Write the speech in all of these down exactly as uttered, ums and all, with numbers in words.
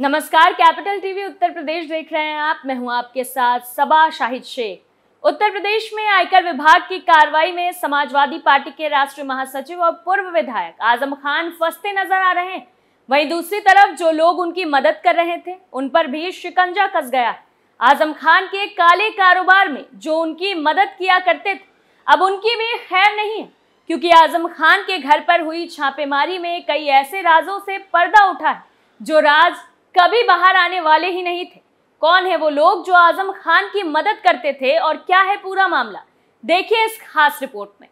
नमस्कार, capital TV Uttar Pradesh देख रहे हैं आप। मैं हूं आपके साथ सबा शाहिद शेख। उत्तर प्रदेश में आयकर विभाग की कार्रवाई में समाजवादी पार्टी के राष्ट्रीय महासचिव और पूर्व विधायक आजम खान फंसते नजर आ रहे हैं। वहीं दूसरी तरफ जो लोग उनकी मदद कर रहे थे उन पर भी शिकंजा कस गया है। आजम खान के काले कारोबार में जो उनकी मदद किया करते थे अब उनकी भी खैर नहीं है, क्योंकि आजम खान के घर पर हुई छापेमारी में कई ऐसे राजों से पर्दा उठा है जो राज कभी बाहर आने वाले ही नहीं थे। कौन है वो लोग जो आजम खान की मदद करते थे और क्या है पूरा मामला, देखिए इस खास रिपोर्ट में।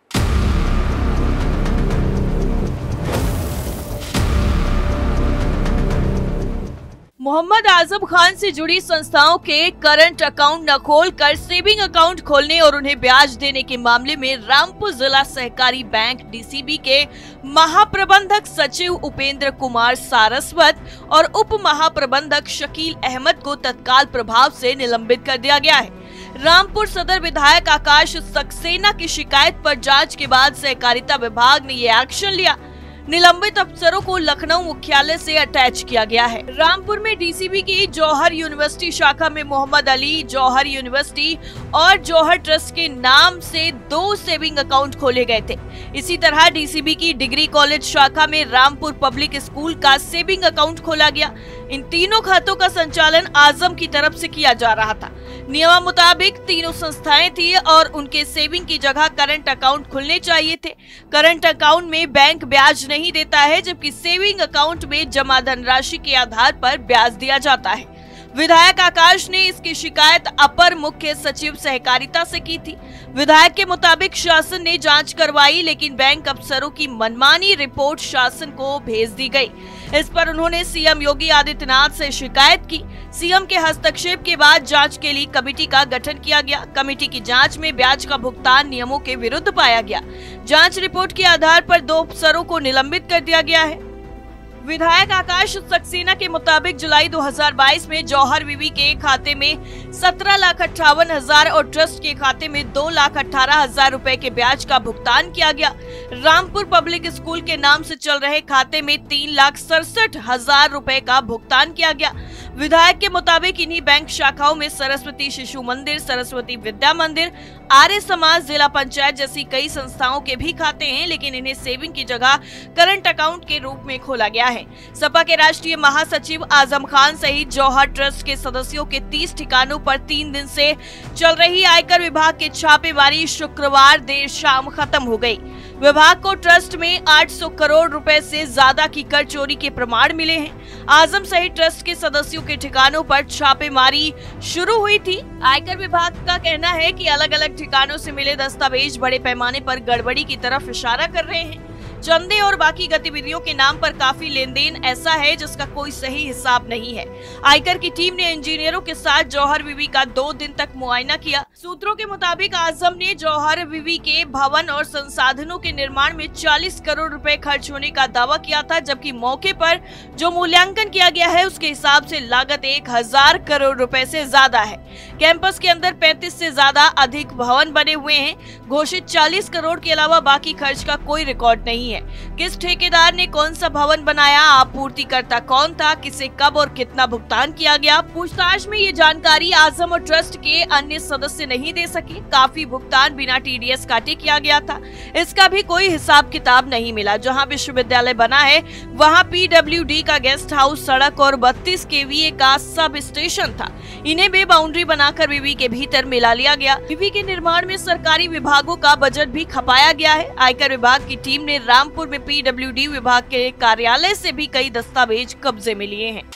मोहम्मद आजम खान से जुड़ी संस्थाओं के करंट अकाउंट न खोलकर सेविंग अकाउंट खोलने और उन्हें ब्याज देने के मामले में रामपुर जिला सहकारी बैंक डीसीबी के महाप्रबंधक सचिव उपेंद्र कुमार सारस्वत और उप महाप्रबंधक शकील अहमद को तत्काल प्रभाव से निलंबित कर दिया गया है। रामपुर सदर विधायक आकाश सक्सेना की शिकायत पर जांच के बाद सहकारिता विभाग ने ये एक्शन लिया। निलंबित अफसरों को लखनऊ मुख्यालय से अटैच किया गया है। रामपुर में डीसीबी की जौहर यूनिवर्सिटी शाखा में मोहम्मद अली जौहर यूनिवर्सिटी और जौहर ट्रस्ट के नाम से दो सेविंग अकाउंट खोले गए थे। इसी तरह डीसीबी की डिग्री कॉलेज शाखा में रामपुर पब्लिक स्कूल का सेविंग अकाउंट खोला गया। इन तीनों खातों का संचालन आजम की तरफ से किया जा रहा था। नियम मुताबिक तीनों संस्थाएं थी और उनके सेविंग की जगह करंट अकाउंट खुलने चाहिए थे। करंट अकाउंट में बैंक ब्याज नहीं देता है, जबकि सेविंग अकाउंट में जमा धनराशि के आधार पर ब्याज दिया जाता है। विधायक आकाश ने इसकी शिकायत अपर मुख्य सचिव सहकारिता से की थी। विधायक के मुताबिक शासन ने जांच करवाई, लेकिन बैंक अफसरों की मनमानी रिपोर्ट शासन को भेज दी गई। इस पर उन्होंने सीएम योगी आदित्यनाथ से शिकायत की। सीएम के हस्तक्षेप के बाद जांच के लिए कमेटी का गठन किया गया। कमेटी की जांच में ब्याज का भुगतान नियमों के विरुद्ध पाया गया। जांच रिपोर्ट के आधार पर दो अफसरों को निलंबित कर दिया गया है। विधायक आकाश सक्सेना के मुताबिक जुलाई दो हज़ार बाईस में जौहर विवि के खाते में सत्रह लाख अट्ठावन हजार और ट्रस्ट के खाते में दो लाख अठारह हजार रूपए के ब्याज का भुगतान किया गया। रामपुर पब्लिक स्कूल के नाम से चल रहे खाते में तीन लाख सड़सठ हजार रूपए का भुगतान किया गया। विधायक के मुताबिक इन्हीं बैंक शाखाओं में सरस्वती शिशु मंदिर, सरस्वती विद्या मंदिर, आर्य समाज, जिला पंचायत जैसी कई संस्थाओं के भी खाते हैं, लेकिन इन्हें सेविंग की जगह करंट अकाउंट के रूप में खोला गया है। सपा के राष्ट्रीय महासचिव आजम खान सहित जौहर ट्रस्ट के सदस्यों के तीस ठिकानों पर तीन दिन से चल रही आयकर विभाग की छापेमारी शुक्रवार देर शाम खत्म हो गई। विभाग को ट्रस्ट में आठ सौ करोड़ रुपए से ज्यादा की कर चोरी के प्रमाण मिले हैं। आजम सहित ट्रस्ट के सदस्यों के ठिकानों पर छापेमारी शुरू हुई थी। आयकर विभाग का कहना है कि अलग अलग ठिकानों से मिले दस्तावेज बड़े पैमाने पर गड़बड़ी की तरफ इशारा कर रहे हैं। चंदे और बाकी गतिविधियों के नाम पर काफी लेन देन ऐसा है जिसका कोई सही हिसाब नहीं है। आयकर की टीम ने इंजीनियरों के साथ जौहर विवि का दो दिन तक मुआयना किया। सूत्रों के मुताबिक आजम ने जौहर विवि के भवन और संसाधनों के निर्माण में चालीस करोड़ रुपए खर्च होने का दावा किया था, जबकि मौके पर जो मूल्यांकन किया गया है उसके हिसाब से लागत एक हजार करोड़ रुपए से ज्यादा है। कैंपस के अंदर पैंतीस से ज्यादा अधिक भवन बने हुए हैं। घोषित चालीस करोड़ के अलावा बाकी खर्च का कोई रिकॉर्ड नहीं है। किस ठेकेदार ने कौन सा भवन बनाया, आपूर्तिकर्ता कौन था, किसे कब और कितना भुगतान किया गया। पूछताछ में ये जानकारी आजम और ट्रस्ट के अन्य सदस्य नहीं दे सके। काफी भुगतान बिना टीडीएस काटे किया गया था, इसका भी कोई हिसाब किताब नहीं मिला। जहां विश्वविद्यालय बना है वहां पीडब्ल्यूडी का गेस्ट हाउस, सड़क और बत्तीस केवीए का सब स्टेशन था। इन्हें बे बाउंड्री बनाकर विवि के भीतर मिला लिया गया। विवि के निर्माण में सरकारी विभागों का बजट भी खपाया गया है। आयकर विभाग की टीम ने रामपुर में पीडब्ल्यूडी विभाग के कार्यालय से भी कई दस्तावेज कब्जे में लिए हैं।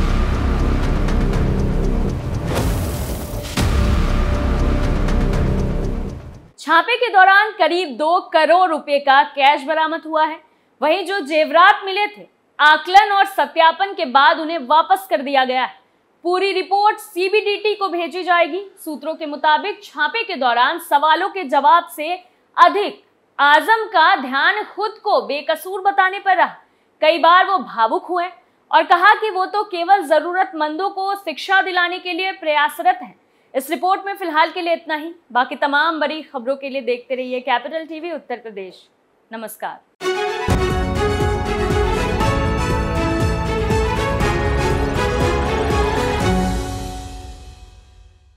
छापे के दौरान करीब दो करोड़ रुपए का कैश बरामद हुआ है। वहीं जो जेवरात मिले थे आकलन और सत्यापन के बाद उन्हें वापस कर दिया गया है। पूरी रिपोर्ट सीबीडीटी को भेजी जाएगी। सूत्रों के मुताबिक छापे के दौरान सवालों के जवाब से अधिक आजम का ध्यान खुद को बेकसूर बताने पर रहा। कई बार वो भावुक हुए और कहा कि वो तो केवल जरूरतमंदों को शिक्षा दिलाने के लिए प्रयासरत हैं। इस रिपोर्ट में फिलहाल के लिए इतना ही। बाकी तमाम बड़ी खबरों के लिए देखते रहिए कैपिटल टीवी उत्तर प्रदेश। नमस्कार।